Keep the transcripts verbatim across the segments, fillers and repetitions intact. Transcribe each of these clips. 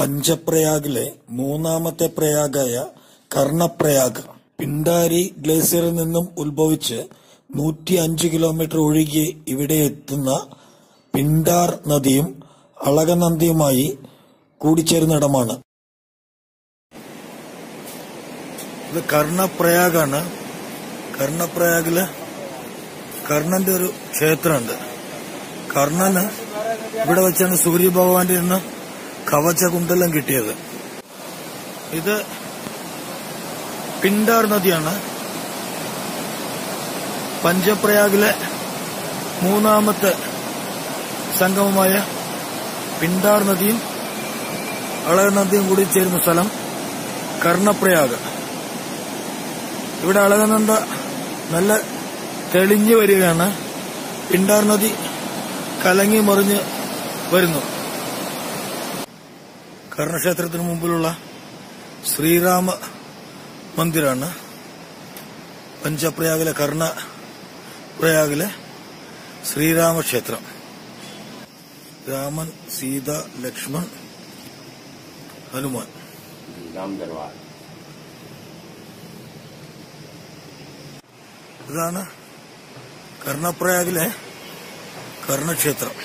പഞ്ചപ്രയാഗിലെ മൂന്നാമത്തെ പ്രയാഗായ കർണപ്രയാഗ് പിണ്ടാരി ഗ്ലേസിയറിൽ നിന്നും ഉത്ഭവിച്ച് നൂറ്റി അഞ്ച് കിലോമീറ്റർ ഒഴുകി ഇവിടെ എത്തുന്ന പിണ്ടാർ നദിയും അളകനന്ദയുമായി കൂടിച്ചേരുന്നിടമാണ്. ഇത് കർണപ്രയാഗാണ്. കർണപ്രയാഗില് കർണന്റെ ഒരു ക്ഷേത്രമുണ്ട്. കർണന് ഇവിടെ വെച്ചാണ് സൂര്യഭഗവാന്റെ നിന്ന് കവചകുണ്ടലം കിട്ടിയത്. ഇത് പിണ്ടാർ നദിയാണ്. പഞ്ചപ്രയാഗിലെ മൂന്നാമത്തെ സംഗമമായ പിണ്ടാർ നദിയും അളകനന്ദയും കൂടി ചേരുന്ന സ്ഥലം കർണപ്രയാഗ്. ഇവിടെ അളകനന്ദ നല്ല തെളിഞ്ഞു വരികയാണ്. പിണ്ടാർ നദി കലങ്ങി മറിഞ്ഞ് വരുന്നു. കർണക്ഷേത്രത്തിന് മുമ്പിലുള്ള ശ്രീരാമ മന്ദിരാണ് പഞ്ചപ്രയാഗിലെ കർണ പ്രയാഗിലെ ശ്രീരാമക്ഷേത്രം. രാമൻ, സീത, ലക്ഷ്മൺ, ഹനുമാൻ. ഇതാണ് കർണപ്രയാഗിലെ കർണക്ഷേത്രം.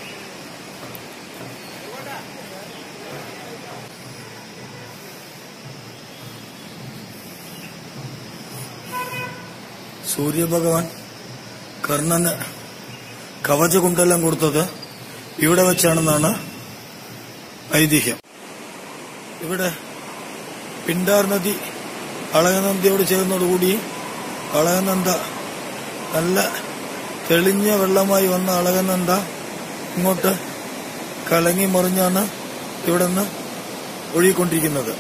സൂര്യഭഗവാൻ കർണന് കവചകുണ്ടലം കൊടുത്തത് ഇവിടെ വെച്ചാണെന്നാണ് ഐതിഹ്യം. ഇവിടെ പിണ്ടാർ നദി അളകനന്ദയോട് ചേർന്നതോടുകൂടി അളകനന്ദ നല്ല തെളിഞ്ഞ വെള്ളമായി വന്ന അളകനന്ദ ഇങ്ങോട്ട് കലങ്ങി മറിഞ്ഞാണ് ഇവിടെ നിന്ന് ഒഴുകിക്കൊണ്ടിരിക്കുന്നത്.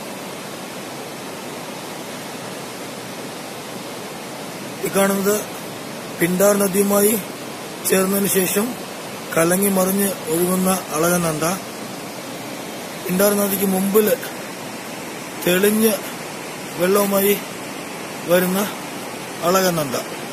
ഈ കാണുന്നത് പിണ്ടാർ നദിയുമായി ചേർന്നതിന് ശേഷം കലങ്ങി മറിഞ്ഞ് ഒഴുകുന്ന അളകനന്ദ. പിണ്ടാർ നദിക്ക് മുമ്പിൽ തെളിഞ്ഞ് വെള്ളവുമായി വരുന്ന അളകനന്ദ.